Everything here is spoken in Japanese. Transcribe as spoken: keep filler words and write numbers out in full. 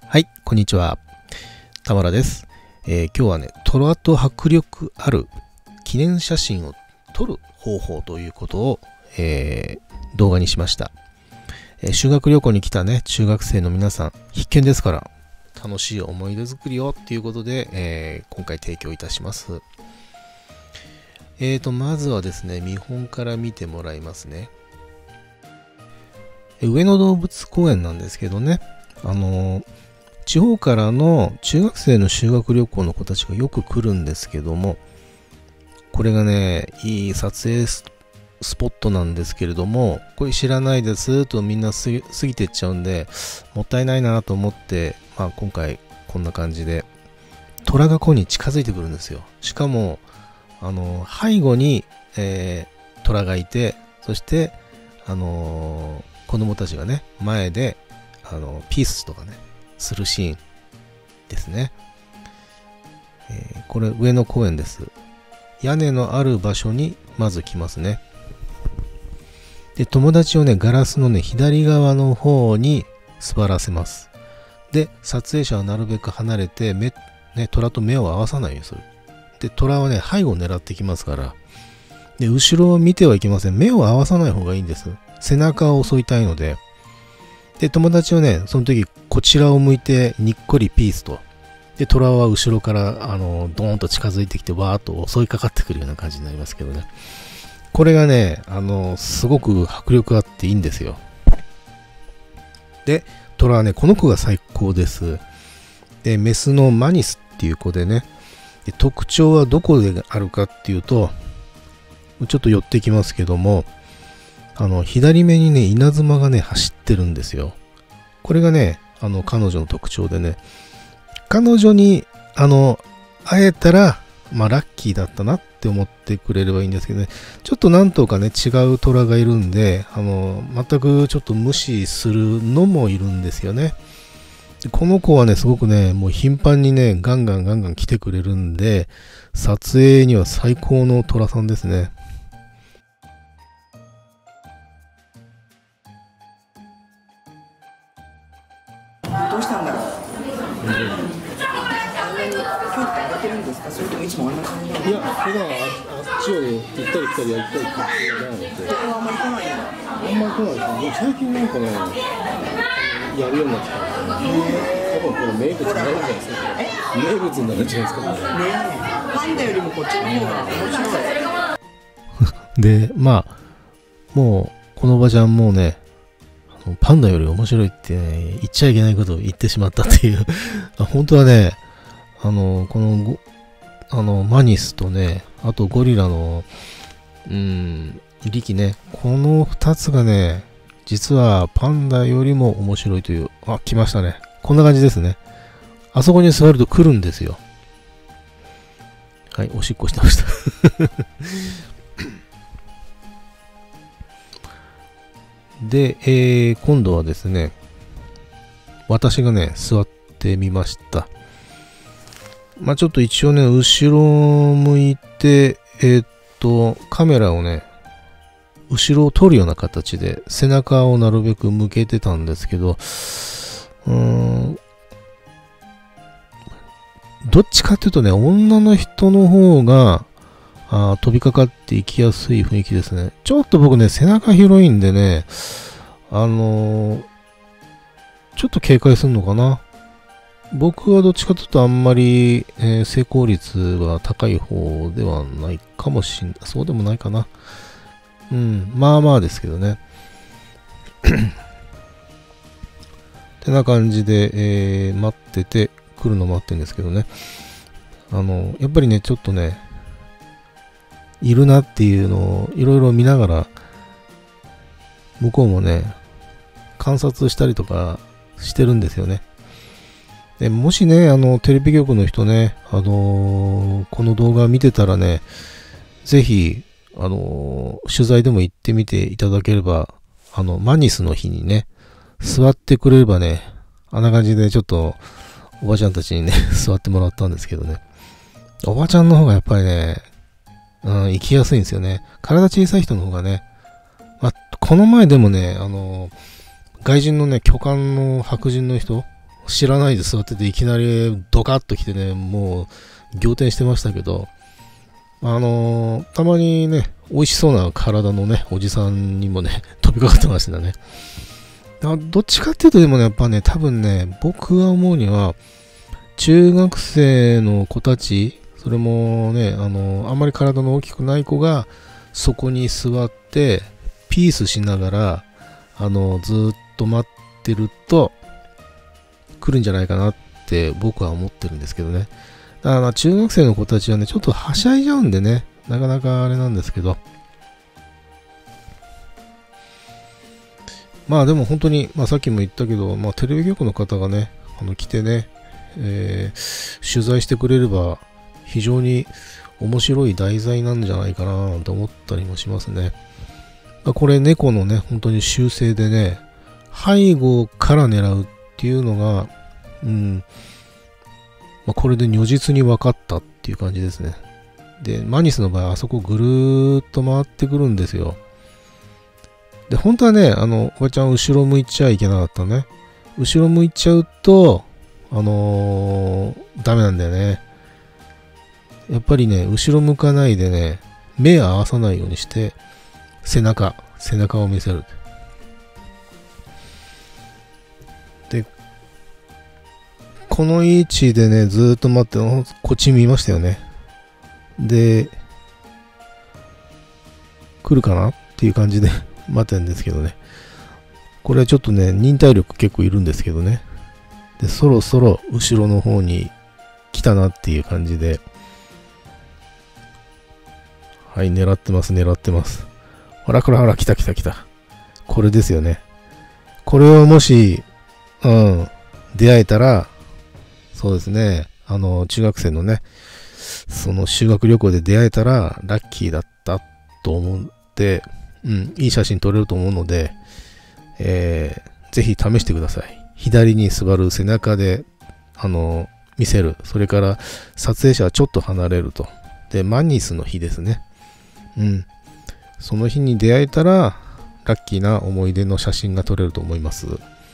はい、こんにちは。田村です。えー、今日はね、虎と迫力ある記念写真を撮る方法ということを、えー、動画にしました、えー。修学旅行に来たね、中学生の皆さん、必見ですから、楽しい思い出作りをということで、えー、今回提供いたします。えーと、まずはですね、見本から見てもらいますね。上野動物公園なんですけどね、あのー、地方からの中学生の修学旅行の子たちがよく来るんですけども、これがね、いい撮影スポットなんですけれども、これ知らないですとみんな過ぎていっちゃうんで、もったいないなと思って、まあ今回こんな感じで、虎が子に近づいてくるんですよ。しかも、あの、背後に、えー、虎がいて、そして、あのー、子供たちがね、前で、あの、ピースとかね、するシーンですね。えー、これ上野公園です。屋根のある場所にまず来ますね。で、友達をね、ガラスのね、左側の方に座らせます。で、撮影者はなるべく離れて、目、ね、虎と目を合わさないようにする。で、虎はね、背後を狙ってきますから。で、後ろを見てはいけません。目を合わさない方がいいんです。背中を襲いたいので。で、友達はね、その時、こちらを向いて、にっこりピースと。で、虎は後ろから、あの、ドーンと近づいてきて、わーっと襲いかかってくるような感じになりますけどね。これがね、あの、すごく迫力あっていいんですよ。で、虎はね、この子が最高です。で、メスのマニスっていう子でね、で特徴はどこであるかっていうと、ちょっと寄ってきますけども、あの、左目にね、稲妻がね、走ってるんですよ。これがね、あの、彼女の特徴でね、彼女に、あの、会えたら、まあ、ラッキーだったなって思ってくれればいいんですけどね、ちょっとなんとかね、違う虎がいるんで、あの、全くちょっと無視するのもいるんですよね。この子はね、すごくね、もう頻繁にね、ガンガンガンガン来てくれるんで、撮影には最高の虎さんですね。 どうしたんだろう。あんなにキュッて上がってるんですか。それともいつもあんな感じなの。 いや、普段あっちを行ったり来たりやりたいって言ってなので。 ここはあんまり来ないんだ。 あんまり来ないですね。最近なんかね、やるようになってきたんですよね。多分これ名物になるんじゃないですか。名物になるんじゃないですか。ねえ、パンダよりもこっちの方が面白い。 で、まあ、もう、このおばちゃんもうね、パンダより面白いって、ね、言っちゃいけないことを言ってしまったっていう本当はね、あの、この、あの、マニスとね、あとゴリラの、うん、リキね、この二つがね、実はパンダよりも面白いという、あ、来ましたね。こんな感じですね。あそこに座ると来るんですよ。はい、おしっこしてましたで、えー、今度はですね、私がね、座ってみました。まあちょっと一応ね、後ろを向いて、えー、っと、カメラをね、後ろを撮るような形で、背中をなるべく向けてたんですけど、うーん、どっちかっていうとね、女の人の方が、あ飛びかかっていきやすい雰囲気ですね。ちょっと僕ね、背中広いんでね、あのー、ちょっと警戒するのかな。僕はどっちかというとあんまり、えー、成功率は高い方ではないかもしんない。そうでもないかな。うん、まあまあですけどね。ってな感じで、えー、待ってて、来るの待ってるんですけどね。あの、やっぱりね、ちょっとね、いるなっていうのをいろいろ見ながら、向こうもね、観察したりとかしてるんですよね。でもしね、あの、テレビ局の人ね、あのー、この動画を見てたらね、ぜひ、あのー、取材でも行ってみていただければ、あの、マニスの日にね、座ってくれればね、あんな感じでちょっと、おばちゃんたちにね、座ってもらったんですけどね。おばちゃんの方がやっぱりね、うん、行きやすいんですよね。体小さい人の方がね、まあ、この前でもね、あの、外人のね、巨漢の白人の人、 知らないで座ってていきなりドカッと来てね、もう仰天してましたけど、あのー、たまにね、美味しそうな体のね、おじさんにもね、飛びかかってましたね。どっちかっていうとでもね、やっぱね、多分ね、僕が思うには、中学生の子たち、それもね、あのー、あんまり体の大きくない子が、そこに座って、ピースしながら、あのー、ずーっと待ってると、来るんじゃないかなって僕は思ってるんですけどね。だから中学生の子たちはね、ちょっとはしゃいじゃうんでね、なかなかあれなんですけど。まあでも本当に、まあさっきも言ったけど、まあテレビ局の方がね、あの来てね、えー、取材してくれれば非常に面白い題材なんじゃないかなと思ったりもしますね。これ猫のね、本当に習性でね、背後から狙うっていうのが、うん、まあ、これで如実に分かったっていう感じですね。で、マニスの場合、あそこぐるーっと回ってくるんですよ。で、本当はね、あの、おばちゃん後ろ向いちゃいけなかったね。後ろ向いちゃうと、あのー、ダメなんだよね。やっぱりね、後ろ向かないでね、目合わさないようにして、背中、背中を見せる。で、この位置でね、ずーっと待って、こっち見ましたよね。で、来るかなっていう感じで待ってるんですけどね。これはちょっとね、忍耐力結構いるんですけどね。で、そろそろ後ろの方に来たなっていう感じで。はい、狙ってます、狙ってます。ほらほらほら、来た来た来た。これですよね。これをもし、うん、出会えたら、そうですね、あの、中学生のね、その修学旅行で出会えたら、ラッキーだったと思って、うん、いい写真撮れると思うので、えー、ぜひ試してください。左に座る、背中で、あの、見せる。それから、撮影者はちょっと離れると。で、マニスの日ですね。うん。その日に出会えたら、ラッキーな思い出の写真が撮れると思います。